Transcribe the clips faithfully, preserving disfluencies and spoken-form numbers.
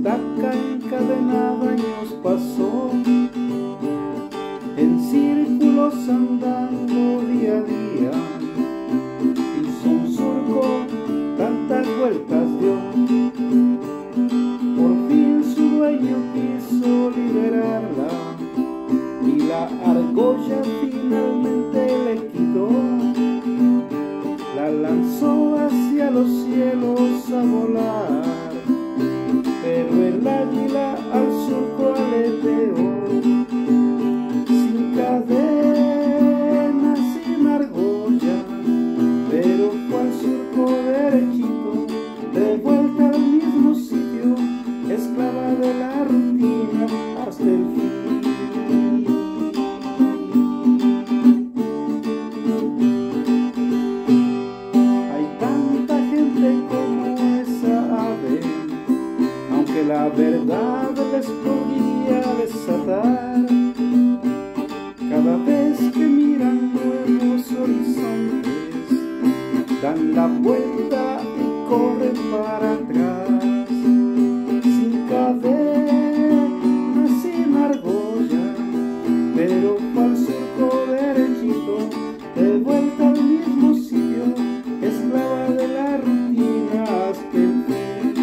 estaca encadenada años pasó, en círculos andando día a día, hizo un surco, tantas vueltas dio. Por fin su dueño quiso liberarla y la argolla finalmente le quitó. La lanzó hacia los cielos a volar, pero el águila al surco aleteó. Sin cadenas, sin argolla, pero fue al surco derechito, de vuelta al mismo sitio, esclava de la rutina hasta el fin. La verdad les podría desatar cada vez que miran nuevos horizontes, dan la vuelta y corren para atrás. Sin cadenas, sin argolla, pero al surco derechito, de vuelta al mismo sitio, esclava de la rutina hasta el fin.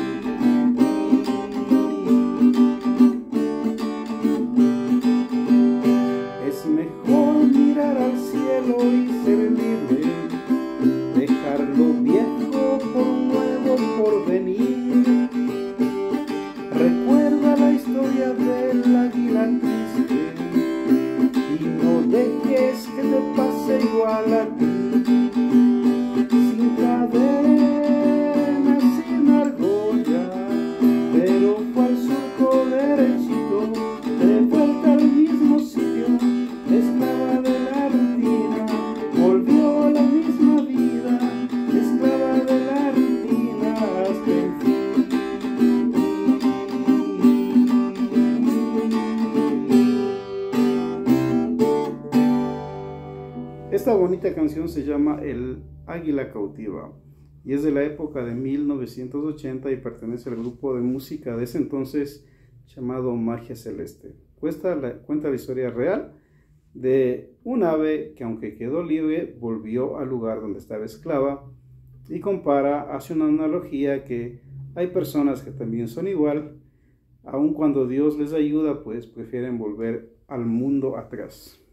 Y ser libre, dejar lo viejo por un nuevo porvenir. Recuerda la historia del águila triste y no dejes que te pase igual a ti. Sin cadenas, sin argolla, pero fue al surco derechito, de vuelta al mismo sitio, esclava de la rutina. Volvió a la misma vida, esclava de la rutina hasta el fin. Esta bonita canción se llama El Águila Cautiva y es de la época de mil novecientos ochenta y pertenece al grupo de música de ese entonces llamado Magia Celeste. Cuenta la, cuenta la historia real de un ave que, aunque quedó libre, volvió al lugar donde estaba esclava, y compara, hace una analogía que hay personas que también son igual, aun cuando Dios les ayuda, pues prefieren volver al mundo atrás.